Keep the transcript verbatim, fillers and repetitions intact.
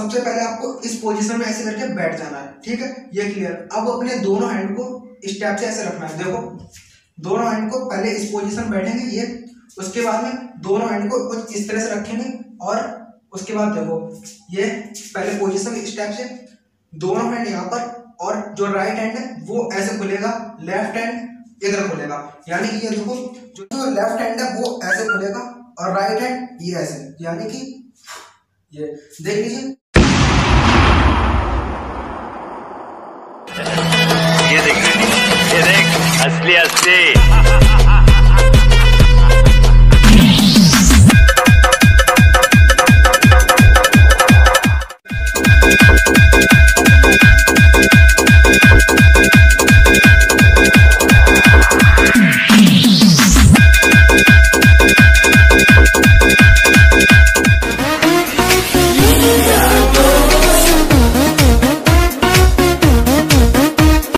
सबसे पहले आपको इस पोजीशन में ऐसे करके बैठ जाना है, ठीक है, ये क्लियर। अब अपने दोनों हैंड को स्टेप से ऐसे रखना है। देखो दोनों हैंड को पहले इस पोजीशन बैठेंगे ये, उसके बाद में दोनों हैंड को कुछ इस तरह से रखेंगे और उसके बाद देखो ये पहले पोजीशन स्टेप से दोनों हैंड यहाँ पर, और जो राइट हैंड है वो ऐसे खुलेगा, लेफ्ट हैंड इधर खुलेगा। यानी कि ये देखो जो लेफ्ट हैंड है वो ऐसे खुलेगा और राइट हैंड ये ऐसे, यानी कि ये देख लीजिए। ये देख ये देख असली असली